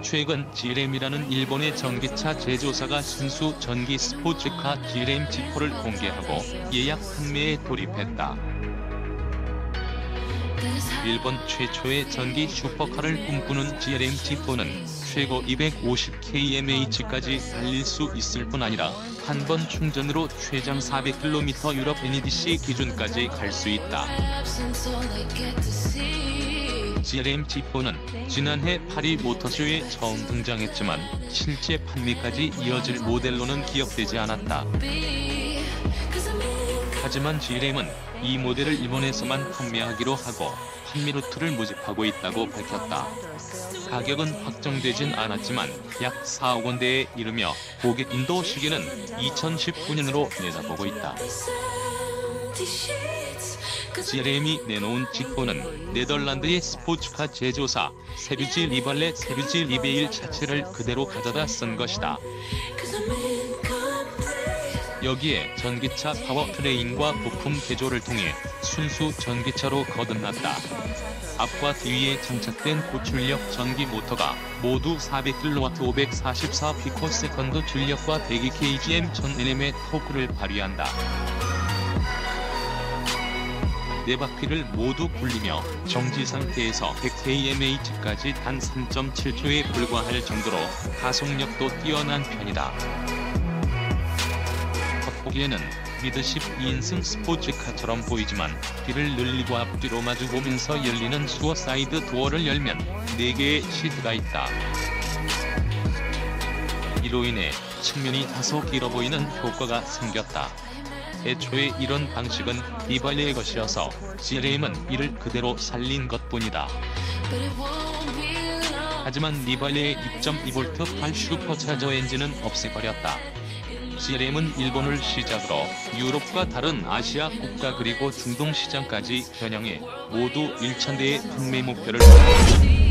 최근 GLM이라는 일본의 전기차 제조사가 순수 전기 스포츠카 GLM G4를 공개하고 예약 판매에 돌입했다. 일본 최초의 전기 슈퍼카를 꿈꾸는 GLM G4는 최고 250kmh까지 달릴 수 있을 뿐 아니라 한 번 충전으로 최장 400km 유럽 NEDC 기준까지 갈 수 있다. GLM G4는 지난해 파리 모터쇼에 처음 등장했지만 실제 판매까지 이어질 모델로는 기억되지 않았다. 하지만 GLM은 이 모델을 일본에서만 판매하기로 하고 판매 루트를 모집하고 있다고 밝혔다. 가격은 확정되진 않았지만 약 4억 원대에 이르며 고객 인도 시기는 2019년으로 내다보고 있다. GLM이 내놓은 G4는 네덜란드의 스포츠카 제조사 세비지 리발레 세비지 리베일 차체를 그대로 가져다 쓴 것이다. 여기에 전기차 파워트레인과 부품 개조를 통해 순수 전기차로 거듭났다. 앞과 뒤에 장착된 고출력 전기 모터가 모두 400kW 544피코세컨드 출력과 102kgm 1000Nm의 토크를 발휘한다. 네 바퀴를 모두 굴리며 정지 상태에서 100kmh까지 단 3.7초에 불과할 정도로 가속력도 뛰어난 편이다. 겉보기에는 미드십 2인승 스포츠카처럼 보이지만 뒤를 늘리고 앞뒤로 마주보면서 열리는 수어사이드 도어를 열면 4개의 시트가 있다. 이로 인해 측면이 다소 길어 보이는 효과가 생겼다. 애초에 이런 방식은 리발레의 것이어서 GLM은 이를 그대로 살린 것뿐이다. 하지만 리발레의 2.2V 8 슈퍼차저 엔진은 없애버렸다. GLM은 일본을 시작으로 유럽과 다른 아시아 국가 그리고 중동 시장까지 겨냥해 모두 1,000대의 판매 목표를 세웠다.